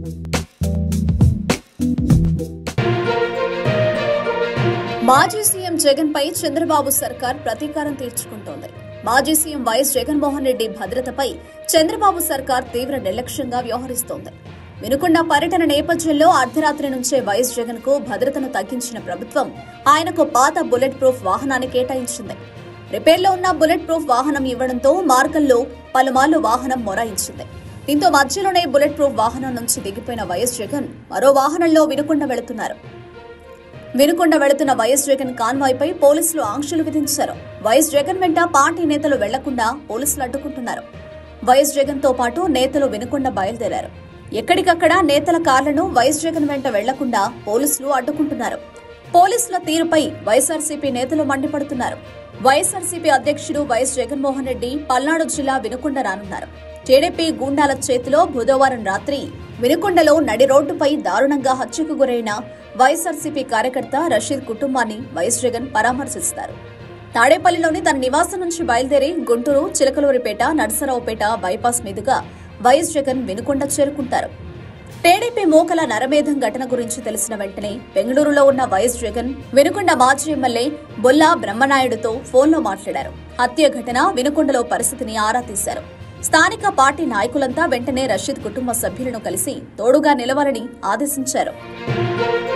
మాజీ సీఎం జగన్ పై చంద్రబాబు సర్కార్ ప్రతీకారం తీర్చుకుంటోంది. మాజీ సీఎం వైఎస్ జగన్మోహన్ రెడ్డి భద్రతపై చంద్రబాబు సర్కార్ తీవ్ర నిర్లక్ష్యంగా వ్యవహరిస్తోంది. వినుకొండ పర్యటన నేపథ్యంలో అర్ధరాత్రి నుంచే వైఎస్ జగన్ కు భద్రతను తగ్గించిన ప్రభుత్వం ఆయనకు పాత బుల్లెట్ ప్రూఫ్ వాహనాన్ని కేటాయించింది. రిపేర్లో ఉన్న బుల్లెట్ ప్రూఫ్ వాహనం ఇవ్వడంతో మార్గంలో పలుమార్లు వాహనం మొరాయించింది. దీంతో మధ్యలోనే బుల్లెట్ ప్రూఫ్ వాహనం నుంచి దిగిపోయిన వైఎస్ జగన్ మరో వాహనంలో వినుకొండ వెళుతున్నారు. వినుకొండ వెళుతున్న వైఎస్ జగన్ కాన్వాయ్ పై పోలీసులు ఆంక్షలు విధించారు. వైఎస్ జగన్ వెంట పార్టీ నేతలు వెళ్లకుండా పోలీసులు అడ్డుకుంటున్నారు. వైఎస్ జగన్ తో పాటు నేతలు వినుకొండ బయలుదేరారు. ఎక్కడికక్కడ నేతల కార్లను వైఎస్ జగన్ వెంట వెళ్లకుండా పోలీసులు అడ్డుకుంటున్నారు. పోలీసుల తీరుపై వైఎస్ఆర్సీపీ నేతలు మండిపడుతున్నారు. వైఎస్ఆర్సీపీ అధ్యక్షుడు వైఎస్ జగన్మోహన్ రెడ్డి పల్నాడు జిల్లా వినుకొండ రానున్నారు. టీడీపీ గూండాల చేతిలో బుధవారం రాత్రి వినుకొండలో నడి రోడ్డుపై దారుణంగా హత్యకు గురైన వైఎస్ఆర్సీపీ కార్యకర్త రషీద్ కుటుంబాన్ని వైఎస్ జగన్ పరామర్శిస్తారు. తాడేపల్లిలోని తన నివాసం నుంచి బయలుదేరి గుంటూరు, చిలకలూరిపేట, నర్సరావుపేట బైపాస్ మీదుగా వైఎస్ జగన్ వినుకొండ చేరుకుంటారు. టీడీపీ మోకల నరమేధం ఘటన గురించి తెలిసిన వెంటనే బెంగళూరులో ఉన్న వైఎస్ జగన్ వినుకొండ మాజీ ఎమ్మెల్యే బొల్లా బ్రహ్మనాయుడుతో ఫోన్లో మాట్లాడారు. హత్య ఘటన వినుకొండలో పరిస్థితిని ఆరా తీశారు. స్థానిక పార్టీ నాయకులంతా వెంటనే రషీద్ కుటుంబ సభ్యులను కలిసి తోడుగా నిలవాలని ఆదేశించారు.